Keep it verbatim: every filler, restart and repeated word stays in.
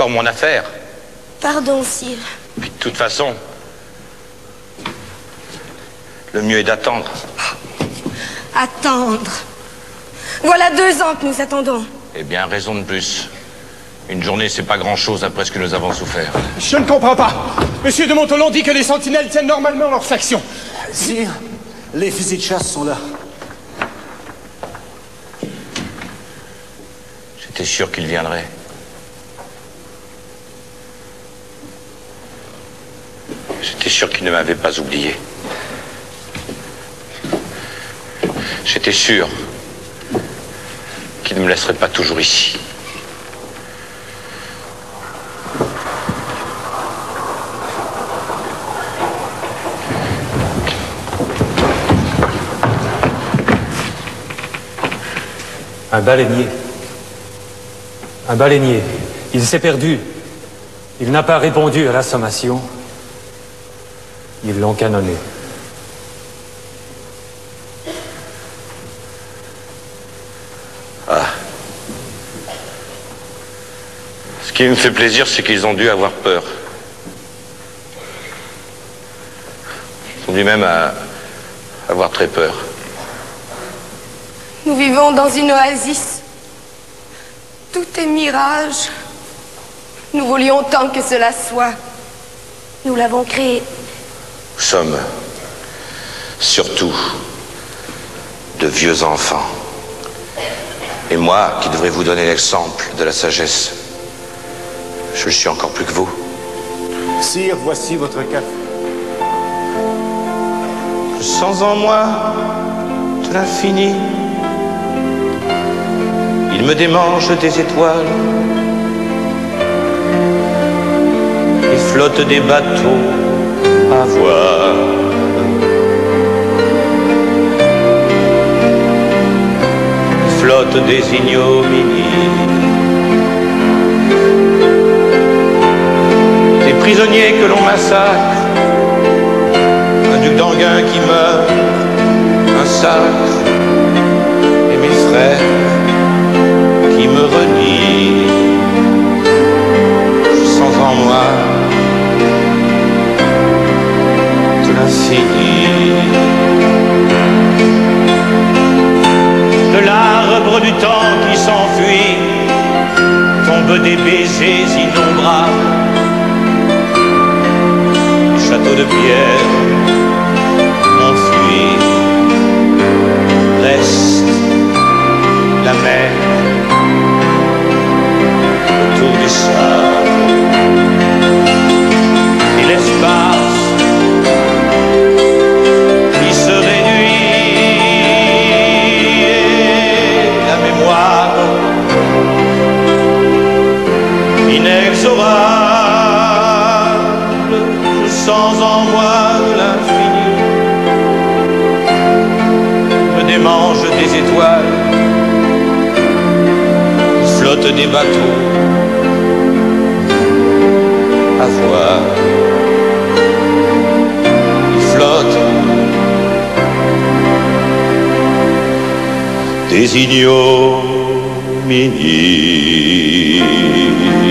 encore mon affaire. Pardon, Sire. Puis de toute façon, le mieux est d'attendre. Attendre. Voilà deux ans que nous attendons. Eh bien, raison de plus. Une journée, c'est pas grand-chose après ce que nous avons souffert. Je ne comprends pas. Monsieur de Montholon dit que les sentinelles tiennent normalement leur faction. Sire, les fusils de chasse sont là. J'étais sûr qu'il viendrait. J'étais sûr qu'il ne m'avait pas oublié. J'étais sûr qu'il ne me laisserait pas toujours ici. Un baleinier. Un baleinier. Il s'est perdu. Il n'a pas répondu à la sommation. Ils l'ont canonné. Ah. Ce qui me fait plaisir, c'est qu'ils ont dû avoir peur. Ils ont dû même à avoir très peur. Nous vivons dans une oasis. Tout est mirage. Nous voulions tant que cela soit. Nous l'avons créé. Nous sommes surtout de vieux enfants. Et moi, qui devrais vous donner l'exemple de la sagesse, je le suis encore plus que vous. Sire, voici votre café. Je sens en moi de l'infini. Il me démange des étoiles et flotte des bateaux à voile. Flotte des ignominies, des prisonniers que l'on massacre, un duc d'Enghien qui meurt, un sacre, et mes frères qui me renie. Je sens en moi de l'infini, de l'arbre du temps qui s'enfuit, tombent des baisers innombrables, château de pierre m'enfuit, reste la mer autour du sable et l'espace qui se réduit et la mémoire inexorable. Je sens en moi de l'infini, me démange des étoiles, flotte des bateaux à voile. Il flotte des ignominies.